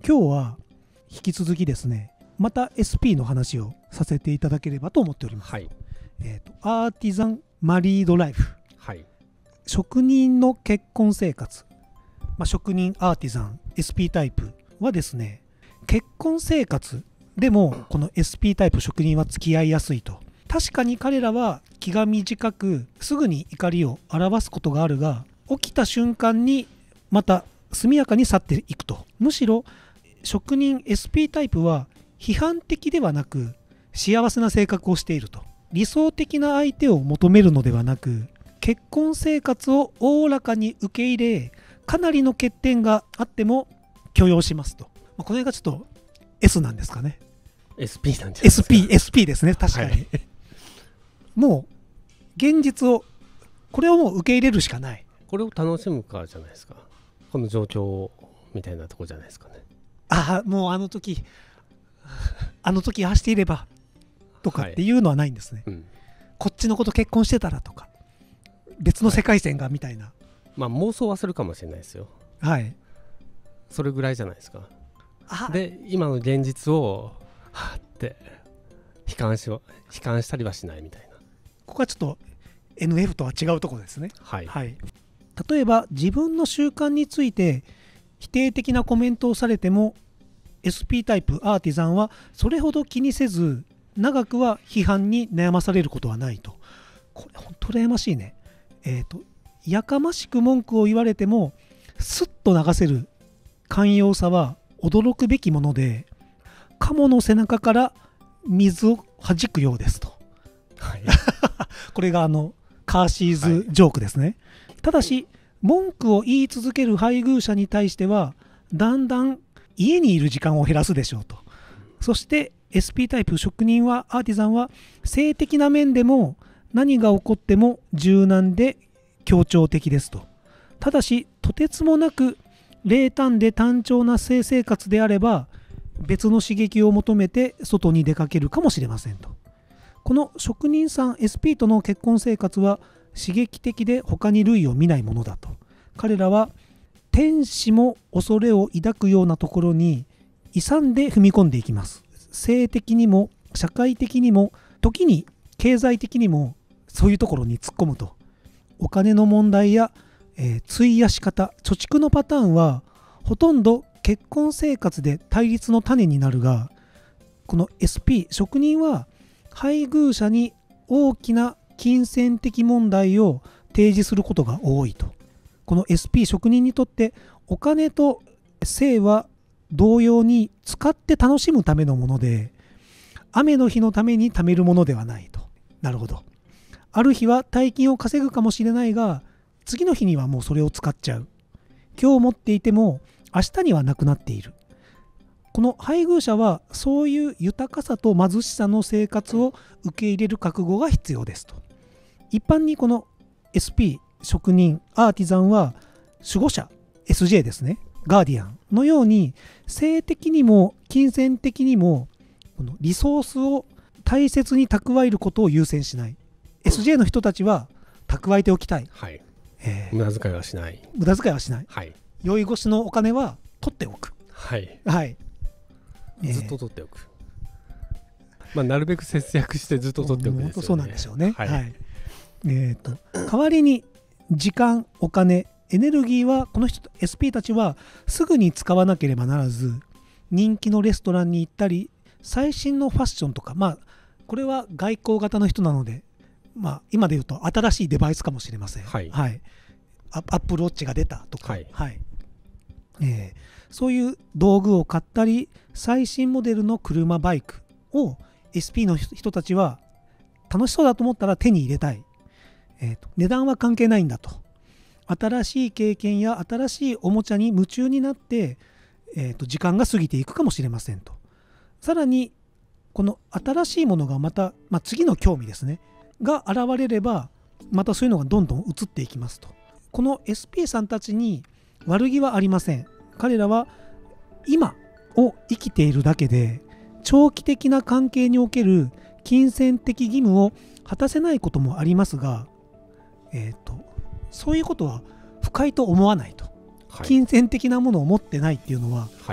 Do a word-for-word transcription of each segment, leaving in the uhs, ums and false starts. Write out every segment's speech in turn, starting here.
今日は引き続きですね、また エスピー の話をさせていただければと思っております。 はい。 えーと、アーティザンマリードライフ、 はい。 職人の結婚生活、まあ、職人アーティザン エスピー タイプはですね、結婚生活でもこの エスピー タイプ職人は付き合いやすいと。確かに彼らは気が短くすぐに怒りを表すことがあるが、起きた瞬間にまた速やかに去っていくと。むしろ職人 エスピー タイプは批判的ではなく幸せな性格をしていると。理想的な相手を求めるのではなく、結婚生活をおおらかに受け入れ、かなりの欠点があっても許容しますと。この辺がちょっと S なんですかね。 エスピー なんじゃないですか。 エスピー、エスピー ですね、確かに、はい、もう現実を、これをもう受け入れるしかない。 これを楽しむかじゃないですか。この状況みたいなとこじゃないですかね。 ああ、もうあの時あの時ああしていればとかっていうのはないんですね、はい、うん、こっちのこと結婚してたらとか別の世界線がみたいな、はい、 まあ妄想はするかもしれないですよ。はい。それぐらいじゃないですか。で今の現実をはって悲観し悲観したりはしないみたいな。 ここはちょっと エヌエフ とは違うところですね。 はい、 はい、例えば自分の習慣について否定的なコメントをされても エスピー タイプアーティザンはそれほど気にせず長くは批判に悩まされることはないと。これ本当羨ましいね。えっとやかましく文句を言われてもスッと流せる寛容さは驚くべきもので、カモの背中から水を弾くようですと、はい、これがあのカーシーズジョークですね、はい、ただし文句を言い続ける配偶者に対してはだんだん家にいる時間を減らすでしょうと。そして エスピー タイプ職人はアーティザンは性的な面でも何が起こっても柔軟で協調的ですと。ただしとてつもなく冷淡で単調な性生活であれば別の刺激を求めて外に出かけるかもしれませんと。この職人さん エスピー との結婚生活は刺激的で他に類を見ないものだと。彼らは天使も恐れを抱くようなところに勇んで踏み込んでいきます。性的にも社会的にも時に経済的にもそういうところに突っ込むと。お金の問題や、えー、費やし方、貯蓄のパターンはほとんど結婚生活で対立の種になるが、この エスピー 職人は配偶者に大きな金銭的問題を提示することが多いと。この エスピー 職人にとってお金と性は同様に使って楽しむためのもので、雨の日のために貯めるものではないと。なるほど。ある日は大金を稼ぐかもしれないが、次の日にはもうそれを使っちゃう。今日持っていても明日にはなくなっている。この配偶者はそういう豊かさと貧しさの生活を受け入れる覚悟が必要ですと。一般にこの エスピー 職人アーティザンは守護者 エスジェー ですね、ガーディアンのように性的にも金銭的にもこのリソースを大切に蓄えることを優先しない。 エスジェー の人たちは蓄えておきたい、 はい、えー、無駄遣いはしない無駄遣いはしない、 はい、 酔い越しのお金は取っておく、 はい、 はい、 ずっと取っておく、えーまあ、なるべく節約してずっと取っておくですよね。 そうなんでしょうね、 はい、 はい、えーと代わりに時間、お金、エネルギーはこの人 エスピー たちはすぐに使わなければならず、人気のレストランに行ったり最新のファッションとか、まあこれは外交型の人なので、まあ、今で言うと新しいデバイスかもしれません、はいはい、アップルウォッチが出たとか、はいはいえー、そういう道具を買ったり最新モデルの車、バイクを エスピー の人たちは楽しそうだと思ったら手に入れたい、えーと、値段は関係ないんだと。新しい経験や新しいおもちゃに夢中になって、えーと、時間が過ぎていくかもしれませんと。さらにこの新しいものがまた、まあ、次の興味ですねが現れればまたそういうのがどんどん移っていきますと。この エスピー さんたちに悪気はありません。彼らは今を生きているだけで長期的な関係における金銭的義務を果たせないこともありますが、えーと、そういうことは不快と思わないと、はい、金銭的なものを持ってないっていうのは不快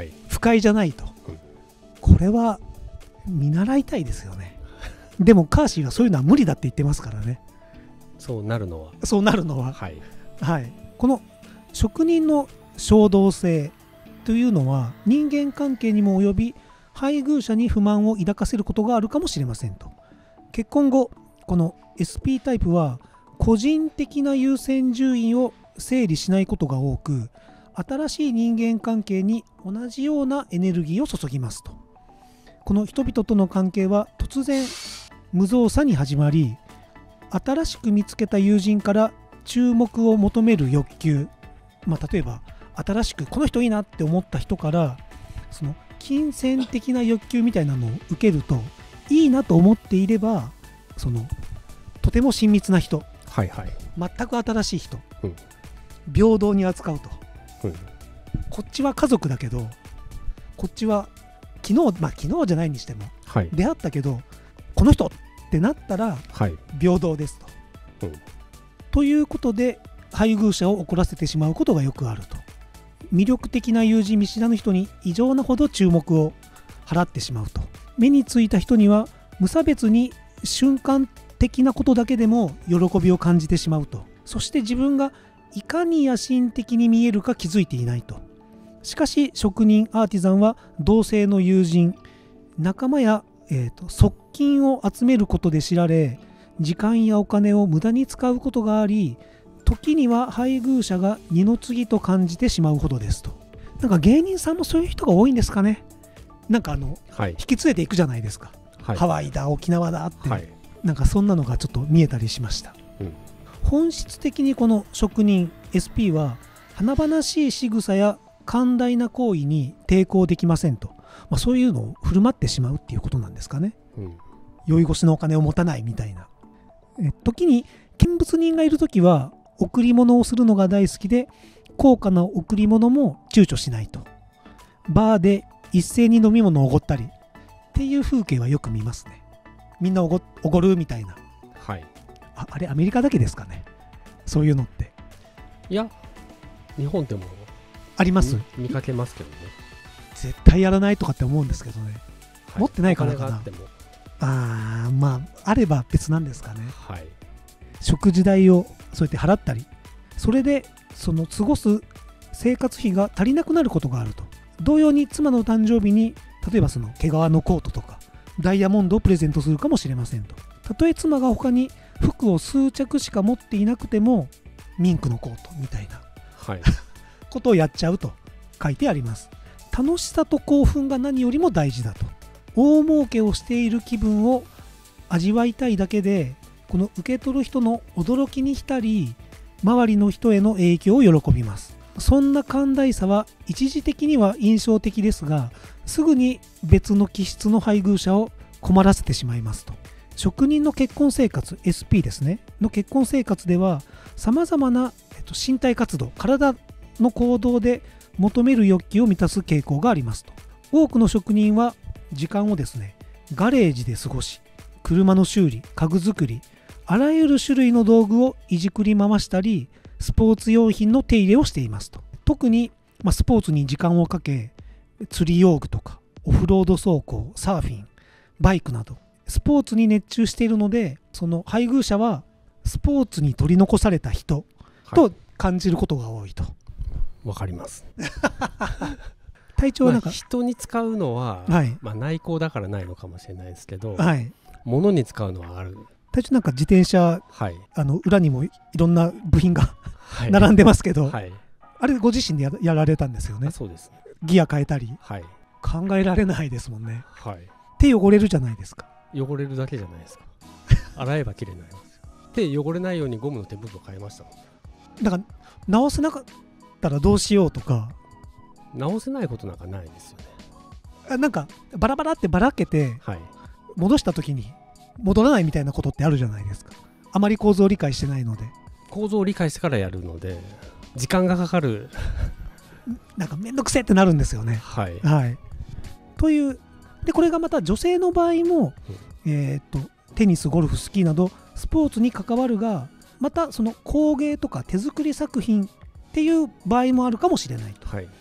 快じゃないと、うん、これは見習いたいですよね。でもカーシーはそういうのは無理だって言ってますからね。 そうなるのはそうなるのははい、 はい、この職人の衝動性というのは人間関係にも及び配偶者に不満を抱かせることがあるかもしれませんと。結婚後この エスピー タイプは個人的な優先順位を整理しないことが多く、新しい人間関係に同じようなエネルギーを注ぎますと。この人々との関係は突然無造作に始まり、新しく見つけた友人から注目を求める欲求、まあ、例えば新しくこの人いいなって思った人からその金銭的な欲求みたいなのを受けると、いいなと思っていればそのとても親密な人、 はいはい、 全く新しい人、 うん、 平等に扱うと、 うん、 こっちは家族だけどこっちは昨日まあ昨日じゃないにしても、はい、出会ったけどこの人ってなったら平等ですと、はい、うん、ということで配偶者を怒らせてしまうことがよくあると。魅力的な友人見知らぬ人に異常なほど注目を払ってしまうと。目についた人には無差別に瞬間的なことだけでも喜びを感じてしまうと。そして自分がいかに野心的に見えるか気づいていないと。しかし職人アーティザンは同性の友人仲間や、えーと、側近を集めることで知られ、時間やお金を無駄に使うことがあり、時には配偶者が二の次と感じてしまうほどですと。なんか芸人さんもそういう人が多いんですかね。なんかあの、はい、引き連れていくじゃないですか、はい、ハワイだ沖縄だって、はい、なんかそんなのがちょっと見えたりしました、うん、本質的にこの職人 エスピー は華々しい仕草や寛大な行為に抵抗できませんと、まあ、そういうのを振る舞ってしまうっていうことなんですかね、うん、酔い越しのお金を持たないみたいな。え時に見物人がいるときは贈り物をするのが大好きで、高価な贈り物も躊躇しないと。バーで一斉に飲み物をおごったりっていう風景はよく見ますね。みんなおご、おごるみたいな、 はい、 あ、あれアメリカだけですかね、そういうのって。 いや日本でもあります。 見, 見かけますけどね。 絶対やらないとかって思うんですけどね、はい、持ってないからかな。 お金があってもあーまああれば別なんですかね、 はい、 食事代をそうやって払ったり、それでその過ごす生活費が足りなくなることがあると。同様に妻の誕生日に例えばその毛皮のコートとかダイヤモンドをプレゼントするかもしれませんと。たとえ妻が他に服を数着しか持っていなくてもミンクのコートみたいな、はい、ことをやっちゃうと書いてあります。楽しさと興奮が何よりも大事だと。大儲けをしている気分を味わいたいだけで、この受け取る人の驚きに浸り、周りの人への影響を喜びます。そんな寛大さは一時的には印象的ですが、すぐに別の気質の配偶者を困らせてしまいますと。職人の結婚生活 エスピー ですねの結婚生活では、さまざまな、えっと、身体活動、体の行動で求める欲求を満たす傾向がありますと。多くの職人は時間をですね、ガレージで過ごし、車の修理、家具作り、あらゆる種類の道具をいじくり回したり、スポーツ用品の手入れをしていますと。特に、まあ、スポーツに時間をかけ、釣り用具とかオフロード走行、サーフィン、バイクなどスポーツに熱中しているので、その配偶者はスポーツに取り残された人と感じることが多いと。 わかります体調はなんか、 まあ、人に使うのは、はい、まあ、内向だからないのかもしれないですけど、はい、物に使うのはある。 体調なんか自転車、はい、あの裏にもいろんな部品が並んでますけど、はい、あれご自身で や, やられたんですよね。 そうですね。 ギア変えたり、はい、考えられないですもんね、はい、手汚れるじゃないですか。 汚れるだけじゃないですか洗えばきれいになりますよ。手汚れないようにゴムの手袋変えましたもん。 だから直せなかったらどうしようとか。 直せないことなんかないですよね。 あ、なんかバラバラってばらけて、はい、戻した時に戻らないみたいなことってあるじゃないですか。あまり構造を理解してないので。 構造を理解してからやるので時間がかかるなんかめんどくせえってなるんですよね。はい、はい、というで、これがまた女性の場合も、うん、えー、っとテニス、ゴルフ、スキーなどスポーツに関わるが、またその工芸とか手作り作品っていう場合もあるかもしれないと。はい、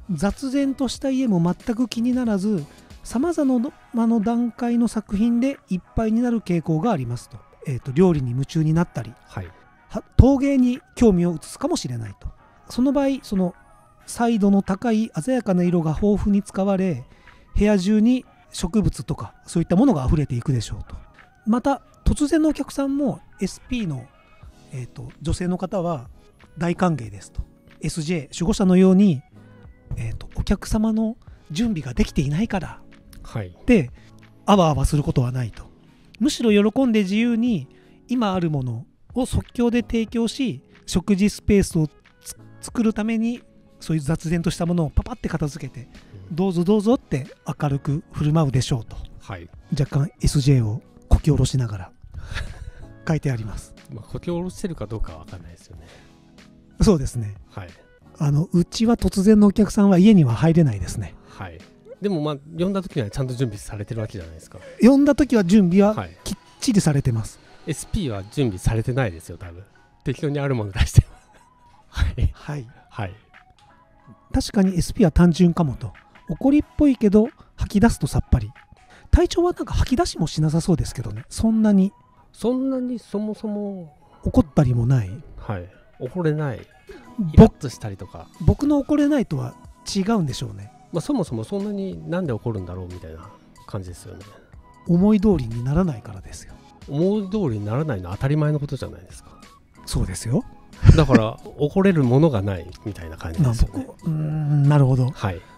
雑然とした家も全く気にならず、さまざまな段階の作品でいっぱいになる傾向がありますと。えーと、料理に夢中になったり、 はい、 陶芸に興味を移すかもしれないと。その場合、その彩度の高い鮮やかな色が豊富に使われ、部屋中に植物とかそういったものがあふれていくでしょうと。また突然のお客さんも エスピー の、えーと、女性の方は大歓迎ですと。 エスジェー 守護者のように、えーと、お客様の準備ができていないから、はい、であわあわすることはないと。むしろ喜んで自由に今あるものを即興で提供し、食事スペースを作るためにそういう雑然としたものをパパって片付けて、うん、どうぞどうぞって明るく振る舞うでしょうと、はい、若干 エスジェー をこき下ろしながら書いてあります。 まあ、こき下ろしてるかどうかは分かんないですよね。 そうですね、 はい、 あのうちは突然のお客さんは家には入れないですね。 はい、でもまあ呼んだ時にはちゃんと準備されてるわけじゃないですか。 呼んだ時は準備はきっちりされてます、 はい、エスピー は準備されてないですよ多分。適当にあるもの出してはいはいはい、 確かに エスピー は単純かもと。怒りっぽいけど吐き出すとさっぱり。体調はなんか吐き出しもしなさそうですけどね。そんなにそんなにそもそも怒ったりもない。 はい、怒れない。イラッとしたりとか。 僕の怒れないとは違うんでしょうね。 まあ、そもそもそんなになんで怒るんだろうみたいな感じですよね。 思い通りにならないからですよ。 思い通りにならないのは当たり前のことじゃないですか。 そうですよ。 だから怒れるものがないみたいな感じですよね。 うーん、なるほど。 はい。